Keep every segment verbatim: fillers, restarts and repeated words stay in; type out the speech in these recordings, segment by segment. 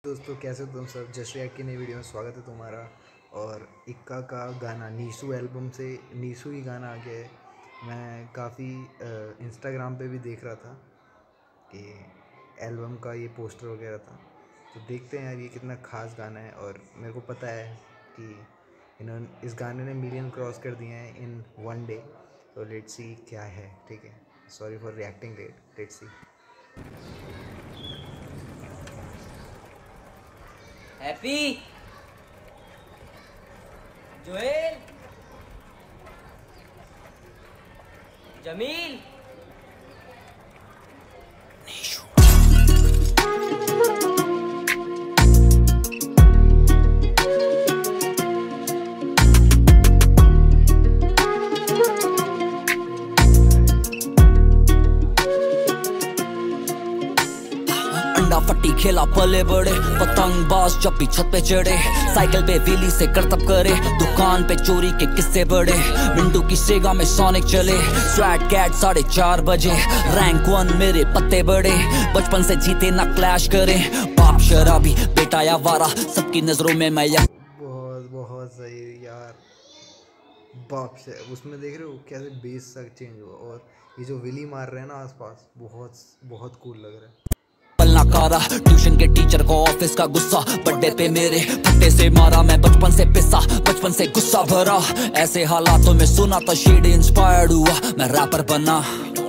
दोस्तों, कैसे हो तुम सब। जश्रिया की नई वीडियो में स्वागत है तुम्हारा। और इक्का का गाना नीशू एल्बम से नीशू ही गाना आ गया है। मैं काफ़ी इंस्टाग्राम पे भी देख रहा था कि एल्बम का ये पोस्टर वगैरह था, तो देखते हैं यार ये कितना ख़ास गाना है। और मेरे को पता है कि इन्होंने इस गाने ने मिलियन क्रॉस कर दिए हैं इन वन डे। तो लेट्स सी क्या है। ठीक है, sorry for reacting late. Let's see. Happy, Joel, Jameel, अंडा फट्टी खेला पले बड़े, पतंगबाज जब भी छत पे चढ़े, साइकिल पे व्हीली से करतब करे, दुकान पे चोरी के किस्से बड़े, मिंटू की सेगा में सोनिक चले, स्वैट कैट साढ़े चार बजे, रैंक वन मेरे पत्ते बड़े, बचपन से जीते ना क्लैश करे, बाप शराबी बेटा या वारा, सबकी नजरों में मैं या बहुत बहुत सही यार। बाप से उसमें देख रहे हो कैसे बेस तक चेंज हुआ, और ये जो विली मार रहे हैं ना आसपास, बहुत बहुत कूल लग रहा है। पलना कारा ट्यूशन के टीचर को ऑफिस का गुस्सा, बर्थडे पे मेरे फट्टे से मारा, मैं बचपन से पिसा, बचपन से गुस्सा भरा, ऐसे हालातों में सुना था शेड इंस्पायर्ड हुआ, मैं रैपर बना।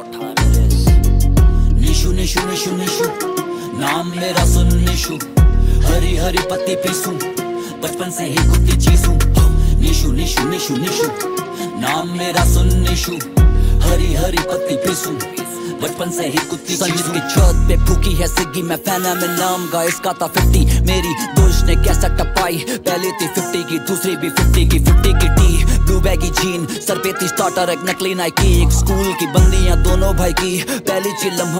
निशु निशु निशु निशु नाम मेरा सुन निशु, हरी हरी पत्ती पीसूं, बचपन से ही कुत्ती चीसूं, निशु निशु निशु निशु नाम मेरा सुन निशु, हरी हरी पत्ती पीसूं, बचपन से ही कुत्ती चीसूं। की छत पे फूकी है सिग्गी, मैं फैन है मैं नाम का इसका था फिफ्टी, मेरी दोस्त ने कैसा टपाई, पहली थी फिफ्टी की, दूसरी भी फिफ्टी की, फिफ्टी की टी, ब्लू बैगी जीन, सर पे थी स्टार्टर, एक नकली नाइकी, एक स्कूल की बंदियां दोनों भाई की, पहली चिल्लम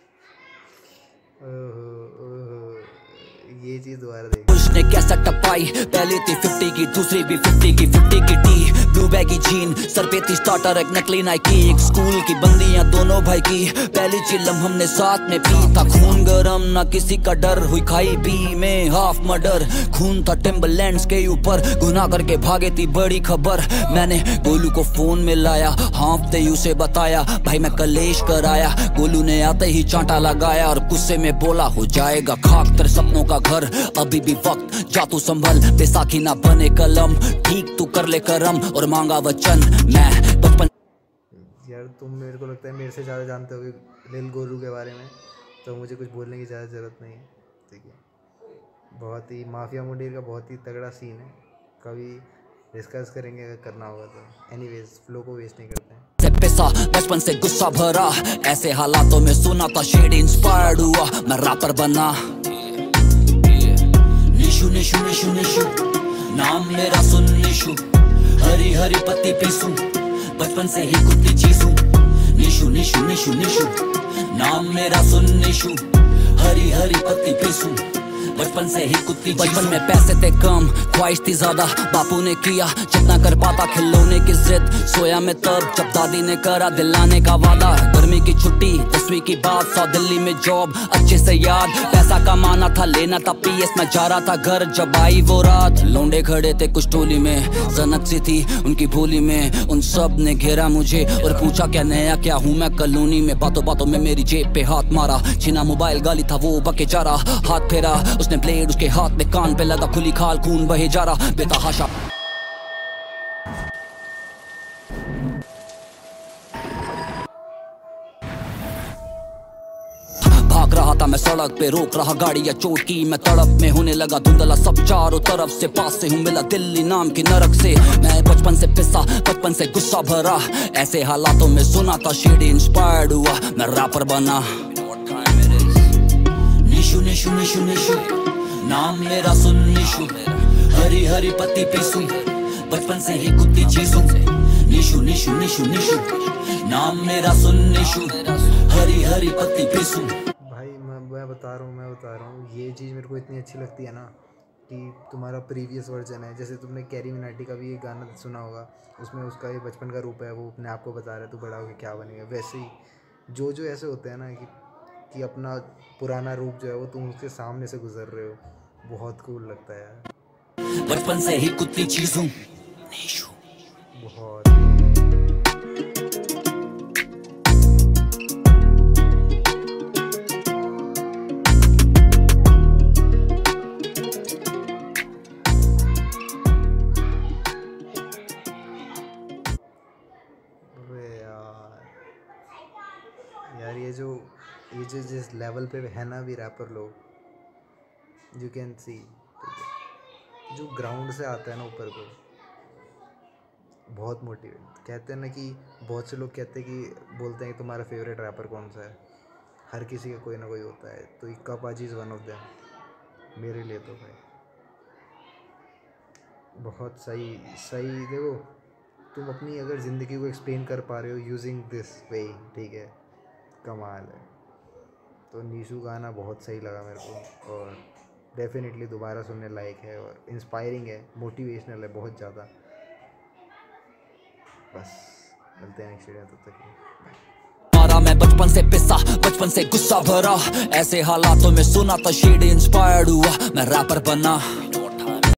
ये चीज दोबारा देख। उसने कैसा टपाई, पहली थी फिफ्टी की, दूसरी भी फिफ्टी की, फिफ्टी की टी, ब्लू बैगी जीन, सर पे थी स्टार्टर, एक नकली नाइकी, एक स्कूल की बंदियां दोनों भाई की, पहली चिल्लम हमने साथ में पी, था खून गरम ना किसी का डर, हुई खाई पी में हाफ मर्डर, खून था टिम्बरलैंड्स के ऊपर, गुनाह करके भागे थी बड़ी खबर, मैंने गोलू को फोन में लाया, हाँफते ही उसे बताया भाई मैं कलेश कराया, गोलू ने आते ही चांटा लगाया और गुस्से में बोला हो जाएगा खाक तेरे सपनों का घर, अभी भी वक्त जा तू संभल, बैसाखी ना बने कलम, ठीक तू कर ले करम और मांगा वचन, मैं बचपन। यार तुम मेरे को लगता है मेरे से ज़्यादा जानते होगे लिल गोलू के बारे में, तो मुझे कुछ बोलने की ज़्यादा ज़रूरत नहीं है। ठीक है, बहुत ही माफिया मुंडेर का बहुत ही तगड़ा सीन है, कभी डिस्कस करेंगे अगर करना होगा तो। एनीवेज, फ्लो को वेस्ट नहीं करते हैं। से पैसा बचपन से गुस्सा भरा, ऐसे हालातों में सुना था शेड इंस्पायर्ड हुआ, मैं रैपर बना। निशु निशु निशु निशु नाम मेरा सुन निशु, हरी हरी पत्ती पीसूं, बचपन से ही कुत्ती चीसूं, निशु निशु निशु निशु नाम मेरा सुन निशु, हरी हरी पत्ती पीसूं, बचपन से ही कुत्ती। बचपन में पैसे थे कम, ख्वाहिश थी ज्यादा, बापू ने किया जितना कर पाता, खिलौने की जिद, सोया मैं तब जब दादी ने करा दिलाने का वादा, गर्मी की छुट्टी दसवीं की बात, सौ दिल्ली में जॉब अच्छे से याद, पैसा कमाना था लेना था पीएस, मैं जा रहा था घर जब आई वो रात, लौंडे खड़े थे कुछ टोली में, जनक सी थी उनकी भोली में, उन सब ने घेरा मुझे और पूछा क्या नया क्या हूँ मैं कॉलोनी में, बातों बातों में मेरी जेब पे हाथ मारा, छीना मोबाइल गाली था वो बके जा रहा, हाथ फेरा उसने ब्लेड उसके हाथ में, कान पे लगा खुली खाल, खून बहे जा रहा बेतहाशा, भाग रहा था मैं सड़क पे, रोक रहा गाड़ी या चोट की मैं तड़प में, होने लगा धुंधला सब चारों तरफ से, पास से हूँ मिला दिल्ली नाम की नरक से, मैं बचपन से पिसा, बचपन से गुस्सा भरा, ऐसे हालातों में सुना था शेड इंस्पायर्ड हुआ, मैं रैपर बना। निशु निशु निशु निशु नाम मेरा सुन निशु, हरी हरी पत्ती पीसूं, बचपन से ही कुत्ती चीसूं, निशु निशु निशु निशु नाम मेरा सुन निशु, हरी हरी पत्ती पीसूं। भाई मैं मैं बता रहा हूँ मैं बता रहा हूँ ये चीज़ मेरे को इतनी अच्छी लगती है ना कि तुम्हारा प्रीवियस वर्जन है। जैसे तुमने कैरी मिनाटी का भी ये गाना सुना होगा, उसमें उसका ये बचपन का रूप है, वो अपने आप को बता रहा है तू बड़ा होकर क्या बनेगा। वैसे ही जो जो ऐसे होते हैं ना कि कि अपना पुराना रूप जो है वो तुम उसके सामने से गुजर रहे हो, बहुत कूल लगता है यार, बचपन से ही कुत्ती चीज हूँ निशु। बहुत। अबे यार यार ये जो ये जो जिस लेवल पे है ना भी रैपर लोग, यू कैन सी, ठीक है, जो ग्राउंड से आता है ना ऊपर को, बहुत मोटिवेट। कहते हैं ना कि बहुत से लोग कहते हैं कि बोलते हैं कि तुम्हारा फेवरेट रैपर कौन सा है, हर किसी का कोई ना कोई होता है, तो इक्का पाजी इज़ वन ऑफ देम मेरे लिए तो भाई। बहुत सही सही। देखो तुम अपनी अगर ज़िंदगी को एक्सप्लेन कर पा रहे हो यूजिंग दिस वे, ठीक है, कमाल है। तो निशु गाना बहुत सही लगा मेरे को, और डेफिनेटली दोबारा सुनने लायक है, और इंस्पायरिंग है, मोटिवेशनल है बहुत ज़्यादा। बस मिलते हैं नेक्स्ट वीडियो, तब तक के लिए। मारा मैं बचपन से पिसा, बचपन से गुस्सा भरा, ऐसे हालातों में सुना तो शेड इंस्पायर्ड हुआ, मैं रैपर बना।